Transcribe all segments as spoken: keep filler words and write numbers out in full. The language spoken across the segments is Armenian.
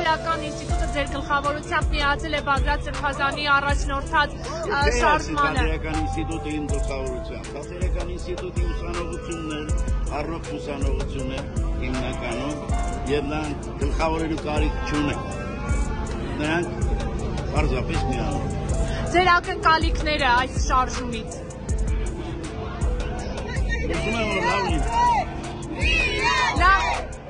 Սոցիալական ինստիտուտը ձեր գլխավորությամբ միացել է Բագրատ Սրբազանի առաջնորդած շարժմանը։ Սոցիալական ինստիտուտը իմ գլխավորությամբ, Սոցիալական ինստիտուտի ուսանողություններ, առողջ ուսանողություն է հիմնականում, եւ նրանք գլխավորելու կարիք չունեն։ Նրանք պարզապես միանում։ Ձեր ակնկալիքները այս շարժումից։ Ուզում եմ որ լավ լինի։ Լավ։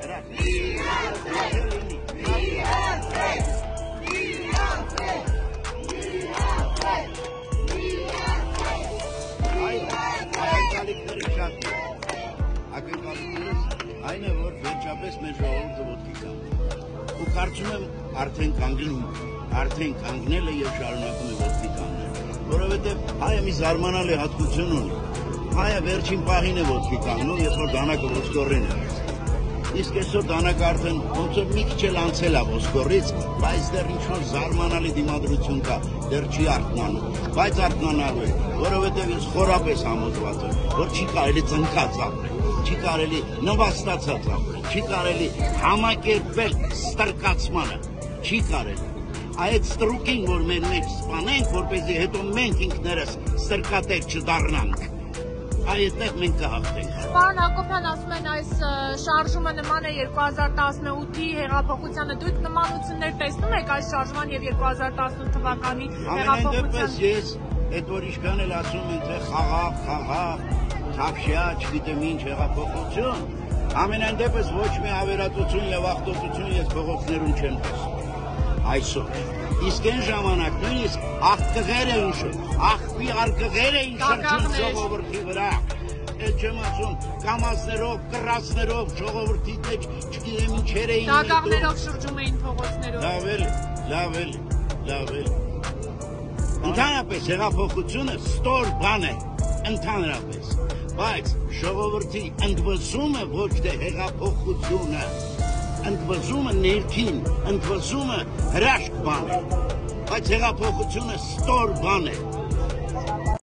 Ակնկալիքները շատ են։ Ակնկալիքներս այն է, որ վերջապես մեր ժողովուրդը ոտքի կանգնի։ Ու կարծում եմ արդեն կանգնում, արդեն կանգնել է եւ շարունակում է ոտքի կանգնել, որովհետեւ հայը մի զարմանալի հատկություն ունի։ Հայը վերջին պահին է ոտքի կանգնում, երբ որ դանակը ոսկորին է։ Իսկ այսօր դանակը արդեն ոնց որ մի քիչ էլ անցել է ոսկորից, բայց դեռ ինչ-որ զարմանալի դիմադրություն կա, դեռ չի արթնանում, բայց արթնանալու է, որովհետև ես խորապես համոզված եմ, որ չի կարելի ծնկած ապրել, չի կարելի նվաստացած ապրել, չի կարելի համակերպել ստրկացմանը, չի կարելի։ Այդ ստրուկին, որ մեր մեջ սպանենք, որպեսզի հետո մենք ինքներս ստրկատեր չդառնանք, այդտեղ մենք կհաղթենք։ Պարոն Հակոբյան, ասում են այս շարժումը նման է երկու հազար տասնութի հեղափոխությանը, դուք նմանություններ տեսնում եք այս շարժման եւ երկու հազար տասնութ թվականի հեղափոխության։ Ես այդ որ ինչքան էլ ասում են թե խաղաղ, խաղաղ, թավշյա, չգիտեմ ինչ հեղափոխություն, ամենայն դեպս ոչ մի ավերածություն եւ աղտոտություն ես փողոցներում չեմ տեսնում այսօր։ Իսկ այն ժամանակ նույնիսկ աղտղեր էին շրջում, աղբի արգղեր էին շրջում ժողովրդի վրա։ Այդ չեմ ասում, կամազներով, կռասներով ժողովրդի մեջ չգիտեմ ինչեր էին։ Դագաղներով շրջում էին փողոցներով։ Լավ էլի, լավ էլի, լավ էլի։ Ընդհանրապես հեղափոխությունը ստոր բան է, ընդհանրապես, բայց ժողովրդի ընդվզումը ոչ թե հեղափոխությունը, ընդվզումը ներքին, ընդվզումը հրաշք բան է, բայց հեղափոխությունը ստոր բան է։